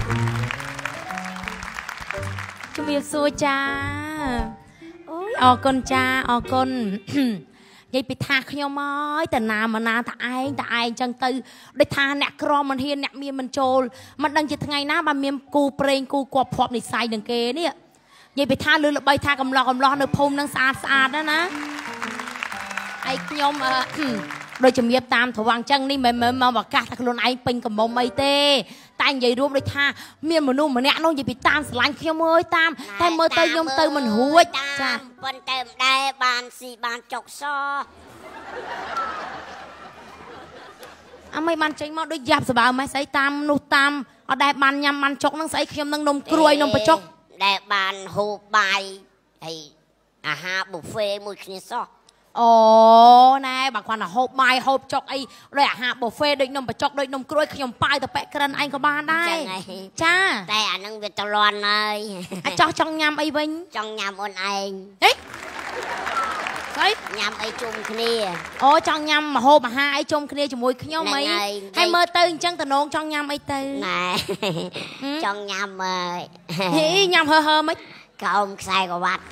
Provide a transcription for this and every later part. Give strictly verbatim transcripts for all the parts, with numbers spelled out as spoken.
ជំរាបសួរចាអូយអរគុណចាអរគុណនិយាយពីថាខ្ញុំហើយតាណាមកណាតាឯងតាឯងចឹងទៅដូចថាអ្នកក្រមិនហ៊ានអ្នកមានមិនចូលមិនដឹងជាថ្ងៃណាបើមានគូប្រេងគូគប់ភ័ព្វនិស័យនឹងគេនេះនិយាយពីថាលឺល្បីថាកំឡោះកំឡោះនៅភូមិនឹងស្អាតស្អាតណាណាឯខ្ញុំដូចជំរាបតាមត្រង់ចឹងនេះមិនមែនមកប្រកាសថាខ្លួនឯងពេញកំមុំអីទេតែនិយាយរួមដូចថាមានមនុស្សម្នាក់នោះនិយាយពីតាមស្រឡាញ់ខ្ញុំអើយតាមតែមើលទៅខ្ញុំទៅមិនរួចចាប៉ុន្តែមិនដែរបានស៊ីបានចុកសអមេបានចេញមកដូចយ៉ាប់សបើម៉េះស្អីតាមនោះតាមអត់ដែលបានញ៉ាំបានចុកនឹងស្អីខ្ញុំនឹងនំក្រួយនំបញ្ចុកដែលបានហូបបាយហើយអាហារប៊ូហ្វេមួយគ្នាសោះអូណែបើគាត់ទៅហូបបាយហូបចុកអីដូចអាហារប៊ូហ្វេដូចនំបញ្ចុកដូចនំក្រួយខ្ញុំប៉ាវទៅប៉ែក្រិនឯងក៏បានដែរចាតែអានឹងវាត្រលន់ហើយអាចចោះចង់ញ៉ាំអីវិញចង់ញ៉ាំអូនឯងហេស្អីញ៉ាំអីជុំគ្នាអូចង់ញ៉ាំម្ហូបអាហារអីជុំគ្នាជាមួយខ្ញុំអីហើយមើលទៅអញ្ចឹងតំណងចង់ញ៉ាំអីទៅណែចង់ញ៉ាំអើយហីញ៉ាំហឺហឺមិនកោមខ្សែក្រវ៉ាត់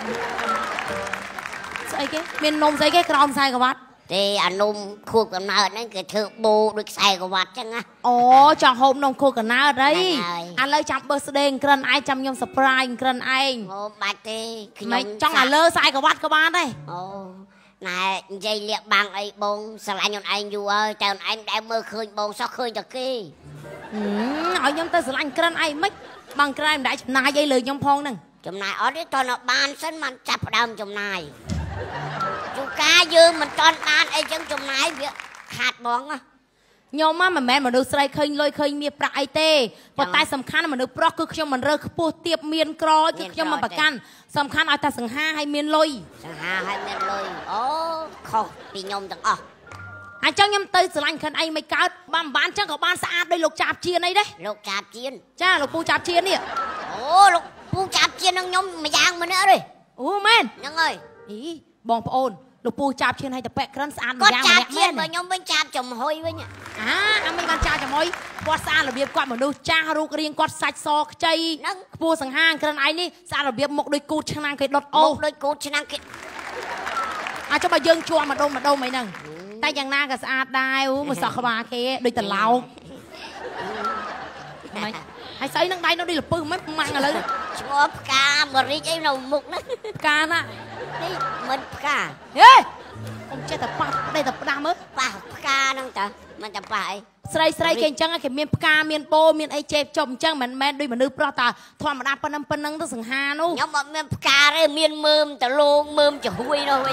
ស្អីគេមាននំស្អីគេក្រោមខ្សែក្រវ៉ាត់ទេអានំខួបកំណើតហ្នឹងគេធ្វើបូដូចខ្សែក្រវ៉ាត់ចឹងណាអូចង់ហូបនំខួបកំណើតអីឥឡូវចាំបឺស្ដេងក្រិនឯងចាំខ្ញុំ surprise ក្រិនឯងអូបាច់ទេខ្ញុំចង់ឲ្យលើខ្សែក្រវ៉ាត់ក៏បានដែរអូណែនិយាយលាក់បាំងអីបងស្រឡាញ់ខ្លួនឯងយូរហើយតែខ្លួនឯងដែលមើលឃើញបងសោះឃើញតែគេឲ្យខ្ញុំទៅស្រឡាញ់ក្រិនឯងមិនបងក្រិនមិនដែរចំណាយអីលើខ្ញុំផងហ្នឹងចំណាយអត់ទេតើបានសិនមិនចាប់ផ្ដើមចំណាយជូកាយើងមិនតន់បានអីចឹងចំណាយវាខាតបងខ្ញុំមកមិនមែនមនុស្សស្រីឃើញលុយឃើញមានប្រាក់អីទេប៉ុន្តែសំខាន់មនុស្សប្រុសគឺខ្ញុំមិនរើសខ្ពស់ទៀបមានក្រគឺខ្ញុំមិនប្រកាន់សំខាន់ឲ្យតែសង្ហាឲ្យមានលុយសង្ហាឲ្យមានលុយអូខុសពីខ្ញុំទាំងអស់អញ្ចឹងខ្ញុំទៅស្រឡាញ់ខិនអីមិនកើតបានមិនបានចឹងក៏បានស្អាតដោយលោកចាបជៀនអីដែរលោកចាបជៀនចាលោកពូចាបជៀននេះអូលោកពូចាបជៀននឹងខ្ញុំម្យ៉ាងម្នាក់ទេអូមែនហ្នឹងហើយអីបងប្អូនលោកពូចាបឈានឲ្យតែប៉ែក្រិនស្អាតម្យ៉ាងម្នាក់មែនបើខ្ញុំវិញចាបចំហុយវិញអាអាមិនបានចាបចំហុយគាត់ស្អាតរបៀបគាត់មនុស្សចាស់រូបរាងគាត់សាច់សខ្ចីខ្ពស់សង្ហាក្រិនឯងនេះស្អាតរបៀបមុខដូចគូតឆ្នាំងគេដុតអូដូចគូតឆ្នាំងគេអាចុះបើយើងជួម្ដុំម្ដុំអីហ្នឹងតែយ៉ាងណាក៏ស្អាតដែរអូមកសក់ក្បាលគេដូចត្រឡោកមិនហើយស្អីនឹងដៃនោះដូចលពឹសមិនម៉ាំងឥឡូវឈ្មោះផ្កាមរីកអីនៅមុខហ្នឹងផ្កាណានេះមិនផ្កាហេកុំចេះតែប៉ះដេកតែផ្ដាស់មើលប៉ះផ្កាហ្នឹងតើមិនតែប៉ះអីស្រីស្រីគេអញ្ចឹងគេមានផ្កាមានពោមានអីចេបចុំអញ្ចឹងមិនមែនដូចមនុស្សប្រុសតាធម្មតាប៉ុណ្ណឹងប៉ុណ្ណឹងទៅសង្ហានោះខ្ញុំអត់មានផ្កាទេមានមើមតលងមើមចំហួយនោះវិញ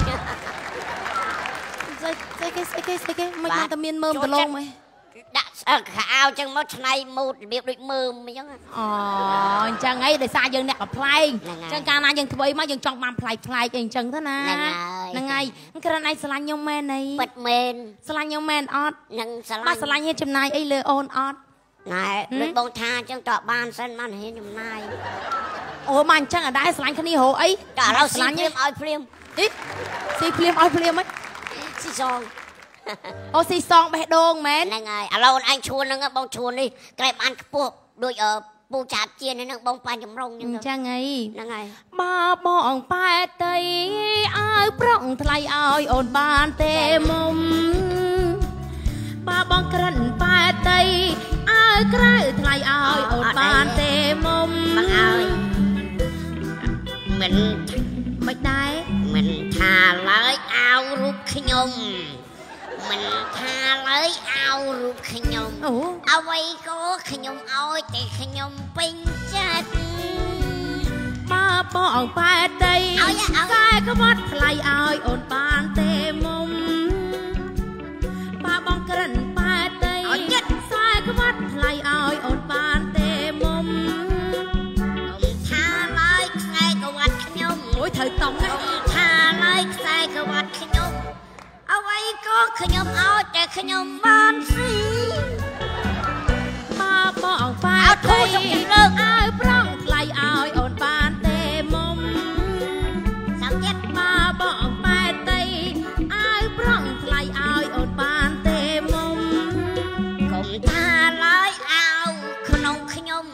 ស្អីស្អីគេស្អីគេស្អីគេមិនបានតែមានមើមតលងហ្មងដាក់ស្អើខោអញ្ចឹងមកឆ្នៃម៉ូតរបៀបដូចមើមអញ្ចឹងអូអញ្ចឹងហីដោយសារយើងអ្នកកំ pl ែងអញ្ចឹងកាលណាយើងធ្វើអីមកយើងចង់បានប្លែកប្លែកអីអញ្ចឹងទៅណាហ្នឹងហើយគ្រាន់ឯងស្រឡាញ់ខ្ញុំមែនអីពិតមែនស្រឡាញ់ខ្ញុំមែនអត់នឹងស្រឡាញ់បើស្រឡាញ់ហេតុចំណាយអីលើអូនអត់ណែដូចបងថាអញ្ចឹងតើបានសិនបានហ៊ានចំណាយអូមកអញ្ចឹងអត់ដែរស្រឡាញ់គ្នារហូតអីតើឥឡូវស្រឡាញ់ខ្ញុំឲ្យភ្លាមទីស៊ីភ្លាមឲ្យភ្លាមហ៎ស៊ីសងអូស៊ីសងបេះដូងមែនហ្នឹងហើយឥឡូវអញឈួនហ្នឹងបងឈួននេះក្រែបអានខ្ពស់ដូចពូចាបជៀនហ្នឹងបងប៉ាចម្រុងអញ្ចឹងហីហ្នឹងហើយបើបងប៉ែតីឲ្យប្រងថ្លៃឲ្យអូនបានទេមុំបើបងក្រិនប៉ែតីឲ្យក្រៅថ្លៃឲ្យអូនបានទេមុំបងឲ្យមិនមិនដែរមិនថាឡើយអោរូបខ្ញុំមិនថាឡើយអោរូបខ្ញុំអ្វីក៏ខ្ញុំឲ្យតែខ្ញុំពេញចិត្តបើបងប៉ែតីខ្សែក្បាត់ថ្លៃឲ្យអូនបានទេមុំបើបងក្រិនប៉ែតីខ្សែក្បាត់ថ្លៃឲ្យអូនបានទេមុំខ្ញុំថាឡើយខ្សែក្បាត់ខ្ញុំអូយត្រូវតង់ខ្ញុំថាឡើយខ្សែក្បាត់ខ្ញុំអ្វីក៏ខ្ញុំឲ្យតែខ្ញុំបានស៊ីបើបងប៉ែតីឲ្យប្រងថ្លៃឲ្យអូនបានទេមុំសំចិត្តបើបងប៉ែតីឲ្យប្រងថ្លៃឲ្យអូនបានទេមុំកុំថាឡើយឲ្យក្នុងខ្ញុំ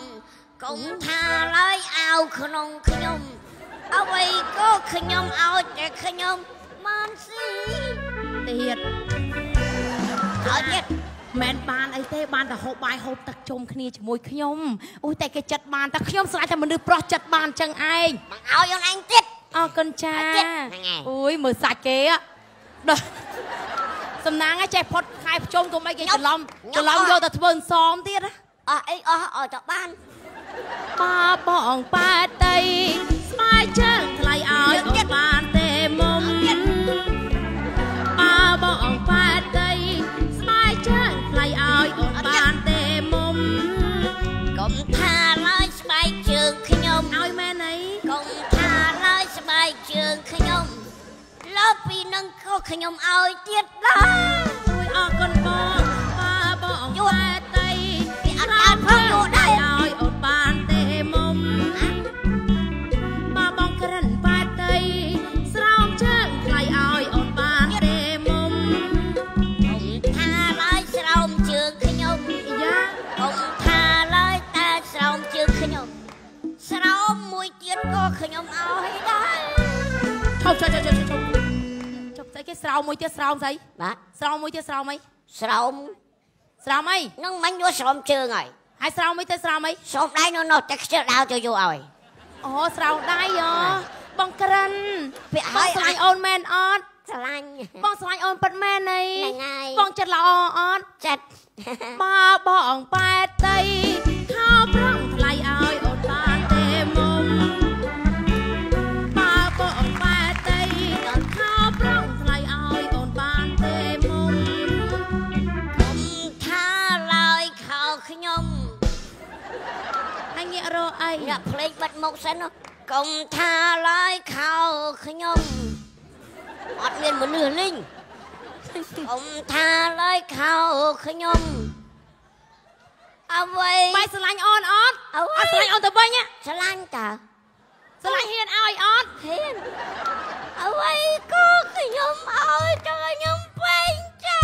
កុំថាឡើយអោក្នុងខ្ញុំអ្វីក៏ខ្ញុំឲ្យតែខ្ញុំបានស៊ីទៀតឲ្យទៀតមិនបានអីទេបានតែហូបបាយហូបទឹកជុំគ្នាជាមួយខ្ញុំអូយតែគេចិត្តបានតែខ្ញុំស្លាញ់តែមនុស្សប្រុសចិត្តបានចឹងឯងបងឲ្យអូនឯងទៀតអរគុណចាអូយមើលសាច់គេដល់សំណាងឯងចេះផុតខែប្រជុំកុំអីគេច្រឡំច្រឡំយកតែធ្វើសមទៀតអស់អីអស់ឲ្យតែបានបាបងប៉ែតីស្បែកជើងថ្លៃឲ្យអូនបានទេមុំបាបងប៉ែតីស្បែកជើងថ្លៃឲ្យអូនបានទេមុំកុំថាឡើយស្បែកជើងខ្ញុំឲ្យមែនអីកុំថាឡើយស្បែកជើងខ្ញុំលើពីនឹងក៏ខ្ញុំឲ្យទៀតដែរអូយអរគុណបងបាបងប៉ែតីពីអត់បានផងយកដែរឲ្យអូនបានទេមុំបាបងក្រិនប៉ែតីស្រោមជើងថ្លៃឲ្យអូនបានទេមុំកុំថាឡើយស្រោមជើងខ្ញុំយ៉ាកុំថាឡើយតែស្រោមជើងខ្ញុំស្រោមមួយទៀតក៏ខ្ញុំឲ្យដែរឈប់ឈប់ឈប់ឈប់ឈប់ឈប់ស្អីគេស្រោមមួយទៀតស្រោមស្អីបាទស្រោមមួយទៀតស្រោមអីស្រោមស្រោមអីនឹងមិនយកស្រោមជើងហើយហើយស្រោមមួយទៀតស្រោមអីស្រោមដៃនៅនោះតែខ្ជិលដៅទៅយកឲ្យអូស្រោមដៃអូបងក្រិនពាក់ឲ្យស្រឡាញ់អូនមែនអត់ស្រឡាញ់បងស្រឡាញ់អូនពិតមែនអីបងចិត្តល្អអត់ចិត្តបាបងប៉ែតីខោប្រងថ្លៃឲ្យអូនបានទេមុំបាបងប៉ែតីខោប្រងថ្លៃឲ្យអូនបានទេមុំកុំថាឡើយខោខ្ញុំហើយងាករកអីអ្នកភ្លេងបាត់មុខសិនកុំថាឡើយខោខ្ញុំអត់មានមនុស្សលេងកុំថាឡើយខោខ្ញុំអ្វីមិនស្រឡាញ់អូនអត់អត់ស្រឡាញ់អូនទៅវិញស្រឡាញ់តើស្រឡាញ់ហ៊ានឲ្យអត់ហ៊ានអ្វីក៏ខ្ញុំឲ្យទៅខ្ញុំពេញចា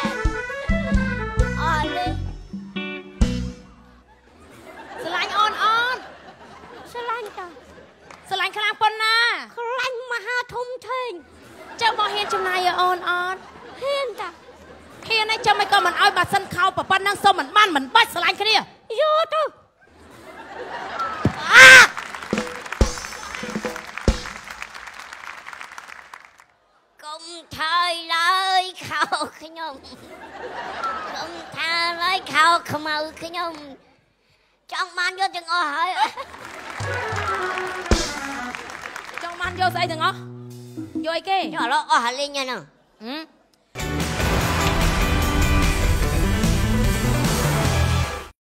អត់លេស្រឡាញ់អូនអត់ស្រឡាញ់តើស្រឡាញ់ខ្លាំងប៉ុណ្ណាខ្លាញ់មហាធំធេងចាំមកហ៊ានចំណាយឲ្យអូនអត់ហ៊ានតាហ៊ានឯងចាំមិនក៏មិនឲ្យបើសិនខោប៉ុណ្ណឹងសុំមិនបានមិនបាច់ស្រឡាញ់គ្នាយកទៅកុំថាឡើយខោខ្ញុំកុំថាឡើយខោខ្មៅខ្ញុំចង់បានយកទាំងអស់ហើយចង់បានយកស្អីទាំងអស់យកអីគេយកឥឡូវអស់ហើយលេងហ្នឹង